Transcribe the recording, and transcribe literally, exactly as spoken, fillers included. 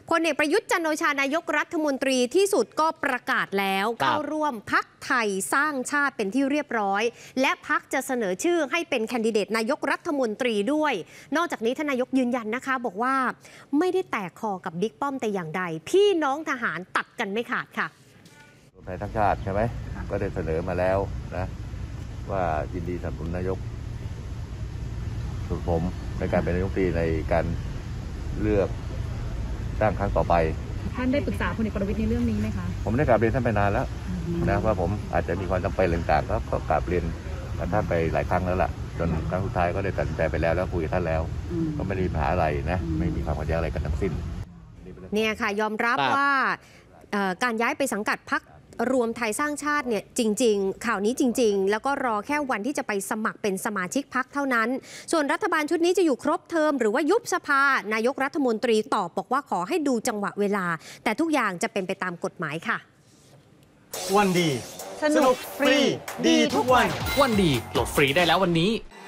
พลเอกประยุทธ์จันทร์โอชานายกรัฐมนตรีที่สุดก็ประกาศแล้วเข้าร่วมพรรคไทยสร้างชาติเป็นที่เรียบร้อยและพรรคจะเสนอชื่อให้เป็นแคนดิเดตนายกรัฐมนตรีด้วยนอกจากนี้ท่านนายกยืนยันนะคะบอกว่าไม่ได้แตกคอกับบิ๊กป้อมแต่อย่างใดพี่น้องทหารตัดกันไม่ขาดค่ะรวมไทยสร้างชาติใช่ไหมก็ได้เสนอมาแล้วนะว่ายินดีสนับสนุนนายกส่วนผมในการเป็นนายกรัฐมนตรีในการเลือกตั้งครั้งต่อไปท่านได้ปรึกษาพลเอกประวิตรในเรื่องนี้ไหมคะผมได้กราบเรียนท่านไปนานแล้วนะว่าผมอาจจะมีความจำเป็นต่างๆก็กราบเรียนท่านไปหลายครั้งแล้วล่ะจนครั้งสุดท้ายก็ได้ตัดสินใจไปแล้วแล้วคุยกับท่านแล้วก็ไม่ได้มีปัญหาอะไรนะไม่มีความขัดแย้งอะไรกันทั้งสิ้นเนี่ยค่ะยอมรับว่าการย้ายไปสังกัดพรรครวมไทยสร้างชาติเนี่ยจริงๆข่าวนี้จริงๆแล้วก็รอแค่วันที่จะไปสมัครเป็นสมาชิกพรรคเท่านั้นส่วนรัฐบาลชุดนี้จะอยู่ครบเทอมหรือว่ายุบสภานายกรัฐมนตรีตอบบอกว่าขอให้ดูจังหวะเวลาแต่ทุกอย่างจะเป็นไปตามกฎหมายค่ะวันดีสนุกฟรีดีทุกวันวันดีโหลดฟรีได้แล้ววันนี้